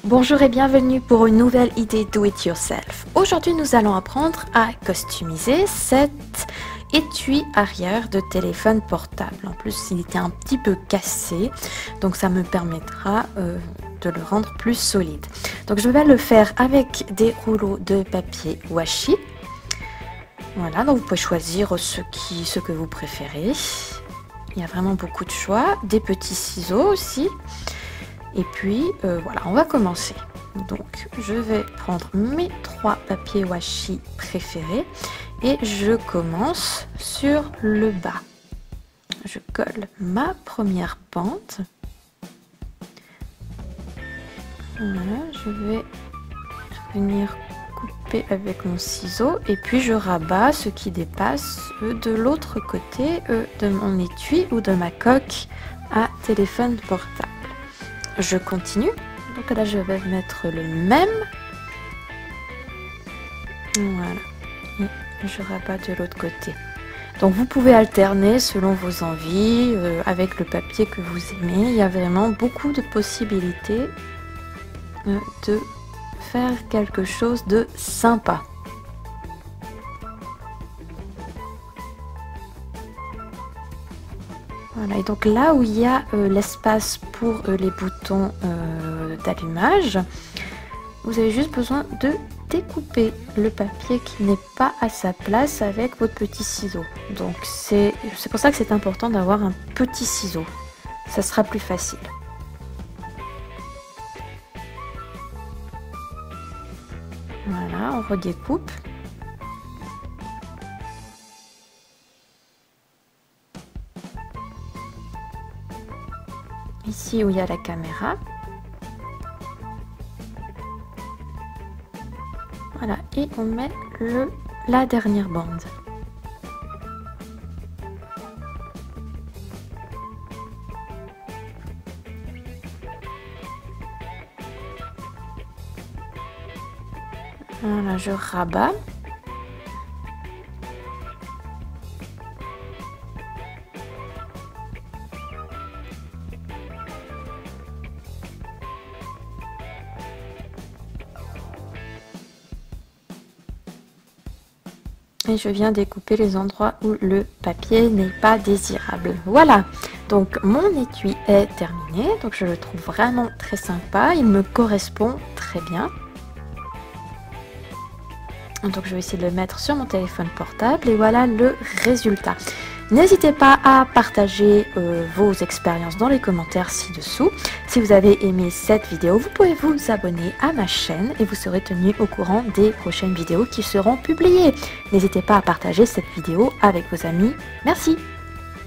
Bonjour et bienvenue pour une nouvelle idée Do It Yourself. Aujourd'hui nous allons apprendre à customiser cet étui arrière de téléphone portable. En plus il était un petit peu cassé, donc ça me permettra de le rendre plus solide. Donc je vais le faire avec des rouleaux de papier washi. Voilà, donc vous pouvez choisir ce que vous préférez. Il y a vraiment beaucoup de choix, des petits ciseaux aussi. Et puis voilà, on va commencer. Donc je vais prendre mes 3 papiers washi préférés et je commence sur le bas. Je colle ma première pente. Voilà, je vais venir couper avec mon ciseau et puis je rabats ce qui dépasse de l'autre côté de mon étui ou de ma coque à téléphone portable. Je continue, donc là je vais mettre le même, voilà, et je rabats de l'autre côté. Donc vous pouvez alterner selon vos envies, avec le papier que vous aimez. Il y a vraiment beaucoup de possibilités de faire quelque chose de sympa. Voilà, et donc là où il y a l'espace pour les boutons d'allumage, vous avez juste besoin de découper le papier qui n'est pas à sa place avec votre petit ciseau. Donc c'est pour ça que c'est important d'avoir un petit ciseau, ça sera plus facile. Voilà, on redécoupe. Ici où il y a la caméra. Voilà, et on met la dernière bande. Voilà, je rabats. Et je viens découper les endroits où le papier n'est pas désirable. Voilà, donc mon étui est terminé. Donc je le trouve vraiment très sympa. Il me correspond très bien. Donc je vais essayer de le mettre sur mon téléphone portable. Et voilà le résultat. N'hésitez pas à partager vos expériences dans les commentaires ci-dessous. Si vous avez aimé cette vidéo, vous pouvez vous abonner à ma chaîne et vous serez tenu au courant des prochaines vidéos qui seront publiées. N'hésitez pas à partager cette vidéo avec vos amis. Merci!